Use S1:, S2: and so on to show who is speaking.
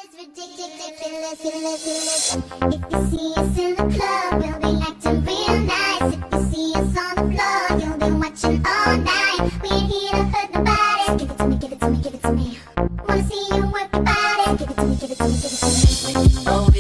S1: If you see us in the club, we'll be acting real nice. If you see us on the floor, you'll be watching all night. We ain't here to hurt nobody. So give it to me, give it to me, give it to me. Wanna see you work your body. Give it to me, give it to me, give it to me.